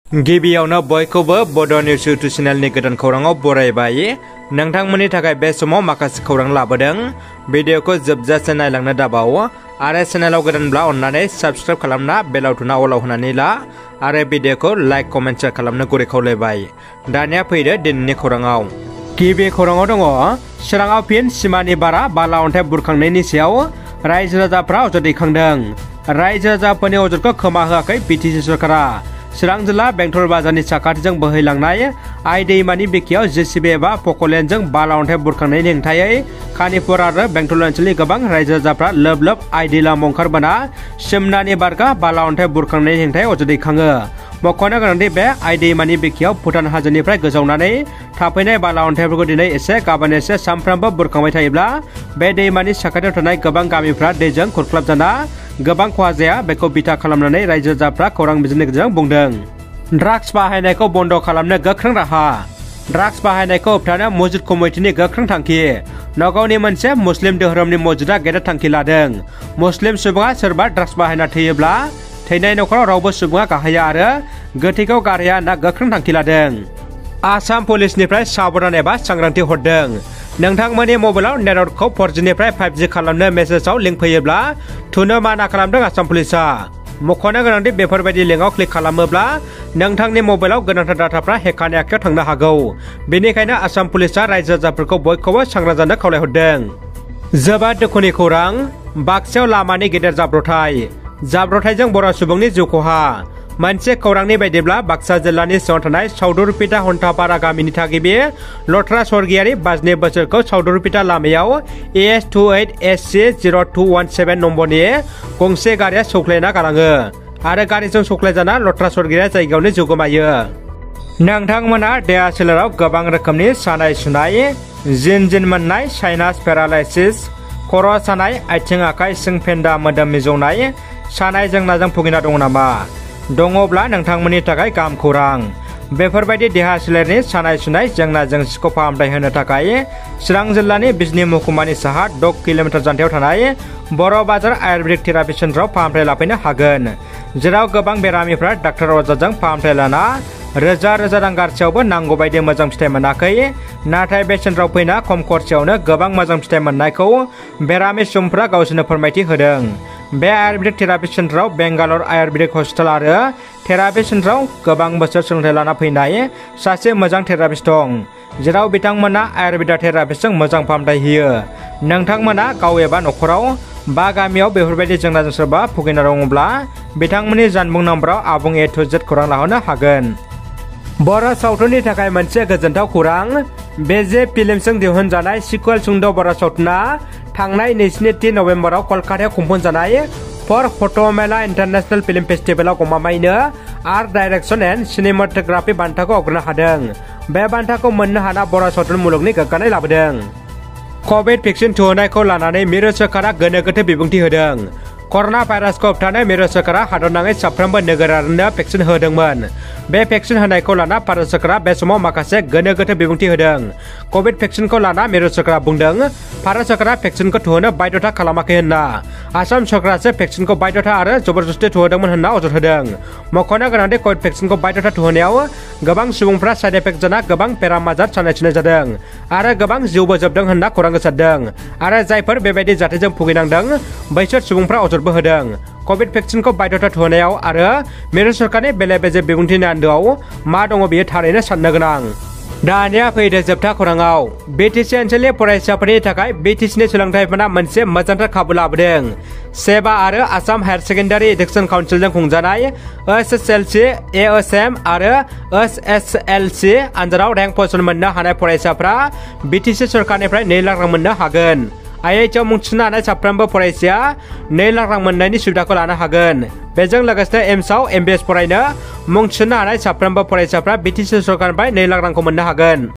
गिबियावनो बयखौबो बड' निउस इउटुब चेनेलनि गोदान खौराङाव बरायबाय। नोंथांमोननि थाखाय बे समाव माखासे खौरां लाबोदों। भिडिअखौ जोबजासे नायलांनो दाबाव आरो चेनेलाव गोदानब्ला अन्नानै साबस्क्राइब खालामना बेल आइकनआ अलाव होनानै ला आरो भिडिअखौ लाइक कमेन्ट शेयार खालामनो गुरै खावलायबाय। दानिया फैदो दिनैनि खौराङाव। गिबि खौराङाव दङ चिराङाव फिन सिमानि बारा बाला अन्थाइ बुरखांनायनि सायाव रायजो राजाफ्रा अजद दैखांदों। रायजो राजाफोरनि अजदखौ खोमा होआखै बिटिसि सरकारा। चिरां जिल्ला बेंटल बाजारनि साखाथिजों बोहैलांनाय आइ दैमानि बिखायाव जेसिबि एबा पकलेनजों बाला अन्थाइ बुरखांनायनि हेंथायै खानिपुर आरो बेंटल ओनसोलनि गोबां रायजो राजाफ्रा लोब लोब आइ दैलाम ओंखारबोना सिमनानि बारगा बाला अन्थाइ बुरखांनायनि हेंथायै अजद दैखाङो। मख'नो गोनांदि बे आइ दैमानि बिखायाव भुटान हाजोनिफ्राय गोजावनानै थाफैनाय बाला अन्थाइफोरखौ दिनै एसे गाबोन एसे सानफ्रामबो बुरखांबाय थायोब्ला बे दैमानि साखाथियाव थानाय गोबां गामिफ्रा दैजों खुरख्लाबजाना गोबां खहा जाया बेखौ बिथा खालामनानै रायजो राजाफ्रा खौरां बिजोंनि गेजेरजों बुंदों। ड्राग्स बाहायनायखौ बन्द' खालामनो गोख्रों राहा। ड्राग्स बाहायनायखौ होबथानो मस्जिद कमिटिनि गोख्रों थांखि। नगावनि मोनसे मुस्लिम धोरोमनि मस्जिदा गेदेर थांखि लादों। मुस्लिम सुबुङा सोरबा ड्राग्स बाहायना थैयोब्ला थैनाय नखराव रावबो सुबुङा गाहाया आरो गोथैखौ गारहैया होनना गोख्रों थांखि लादों। आसाम पुलिसनिफ्राय साबधान एबा सांग्रांथि हरदों। नोंथांमोननि मबाइलाव नेटवर्कखौ 4Gनिफ्राय 5G खालामनो मेसेजाव लिंक फैयोब्ला थुनो माना खालामदों आसाम पुलिसा। मख'नो गोनांदि बेफोरबायदि लिंकआव क्लिक खालामोब्ला नोंथांनि मबाइलाव गोनांथार डाटाफ्रा हेकारनि आखायाव थांनो हागौ। बेनिखायनो आसाम पुलिसा रायजो राजाफोरखौ बयखौबो सांग्रां जानो खावलायहरदों। जोबोद दुखुनि खौरां, बाक्सायाव लामानि गेदेर जाब्रबथायजों बर' सुबुंनि जिउ खहा। मोनसे खौरांनि बायदिब्ला बाक्सा जिल्लानि सिङाव थानाय सावदुरपिटा हन्थापारा गामिनि थागिबि लथ्रा स्वर्गियारि 52 बोसोरखौ सावदुरपिटा लामायाव ES28SC0217 नम्बरनि गंसे गारिया सौख्लायना गालाङो आरो गारिजों सौख्लायजाना लथ्रा स्वर्गियारिया जायगायावनो जिउ गोमायो। नोंथांमोना देहा सोलेराव गोबां रोखोमनि सानाय सुनाय, जिन मोननाय, साइनास पेरालाइसिस, खर' सानाय, आथिं आखाइ सिं फेन्दा मोदोम मिजौनाय, सानाय जेंनाजों भुगिना दङ नामा? दङब्ला नोंथांमोननि थाखाय गाहाम खौरां। बेफोरबायदि देहा सोलेरनि सानाय सुनाय जेंनाजों सिखौ फाहामथाय होनो थाखाय चिरां जिल्लानि बिजनी महकुमानि साहा 6 किल'मिटार जानथायाव थानाय बर' बाजार आयुर्वेदिक थेरापि सेन्टाराव फाहामथाय लाफैनो हागोन, जेराव गोबां बेरामिफ्रा डाक्टार अजाजों फाहामथाय लाना रोजा रोजा रां गारसेयावबो नांगौ बायदि मोजां फिथाइ मोनाखै। नाथाय बे सेन्टाराव फैना खम खरसायावनो गोबां मोजां फिथाइ मोननायखौ बेरामि सुबुंफ्रा गावसोरनो फोरमायथि होदों। बे आयुर्वेदिक थेरापि सेन्टाराव बेंगालर आयुर्वेदिक हस्पिटाल आरो थेरापि सेन्टाराव गोबां बोसोर सोलोंथाइ लाना फैनाय सासे मोजां थेरापिस्ट दं, जेराव बिथांमोना आयुर्वेदा थेरापिस्टजों मोजां फाहामथाय होयो। नोंथांमोना गाव एबा न'खराव बा गामियाव बेफोरबायदि जेंनाजों सोरबा भुगिना दङब्ला बिथांमोननि जानबुं नम्बराव आबुं A to Z खौरां लाहरनो हागोन। बर' सावथुननि थाखाय मोनसे गोजोनथाव खौरां। बेजे फिल्मजों दिहुनजानाय सिक्वेल सुंद' बर' सावथुना थांनाय 22 नबेम्बराव कलकातायाव खुंफुंजानाय फर फट'मेला इन्टारनेशनेल फिल्म फेस्टिभेलाव गमामायैनो आर्ट डाइरेक्शन एन्ड सिनेमेटोग्राफि बान्थाखौ आवग्रिनो हादों। बे बान्थाखौ मोननो हाना बर' सावथुन मुलुगनि गोग्गानाय लाबोदों। कभिड भेक्सिन थुहोनायखौ लानानै मिरु सोरखारा गोनो गोथो बिबुंथि होदों। कर'ना भाइरासखौ होबथानो मिरु सोरखारा हादरनाङै साफ्रोमबो नोगोरारिनो भेक्सिन होदोंमोन। बे भेक्सिन होनायखौ लाना भारत सोरखारा बे समाव माखासे गोनो गोथो बिबुंथि होदों। कभिड भेक्सिनखौ लाना मिरु सोरखारा बुंदों भारत सोरखारा भेक्सिनखौ थुहोनो बाध्यता खालामाखै होनना। आसाम सोरखारासो भेक्सिनखौ बाध्यता आरो जबरदस्ति थुहोदोंमोन होनना अजद होदों। मख'नो गोनांदि कभिड भेक्सिनखौ बाध्यता थुहोनायाव गोबां सुबुंफ्रा साइड इफेक्ट जाना गोबां बेराम आजार सानाय सुनाय जादों आरो गोबां जिउबो जोबदों होनना खौरां गोसारदों आरो जायफोर बेबायदि जाथायजों भुगिनांदों बैसोर सुबुंफ्रा अजदबो होदों। कभिड भेक्सिनखौ बाध्यता थुहोनायाव आरो मिरु सोरखारनि बेले बेजे बिबुंथिनि आन्दोआव मा दङ बेयो थारैनो साननो गोनां। दानिया फैदो जोबथा खौराङाव। BTC ओनसोलनि फरायसाफोरनि थाखाय BTCनि सोलोंथाइफोरा मोनसे मोजांथार खाबु लाबोदों। सेबा आरो आसाम हायार सेकेन्डारि एडुकेसन काउन्सिलजों खुंजानाय SSLC, ASM आरो SSLC आनजादाव रेंक पजिसन मोननो हानाय फरायसाफ्रा BTC सरकारनिफ्राय 2 लाख रां मोननो हागोन। IITआव मुं थिसननो हानाय साफ्रोमबो फरायसाया 2 लाख रां मोननायनि सुबिदाखौ लानो हागोन। बेजों लोगोसे एम्सआव MBS फरायनो मुं थिसननो हानाय साफ्रोमबो फरायसाफ्रा BTC सरकारनिफ्राय 2 लाख रांखौ मोननो हागोन।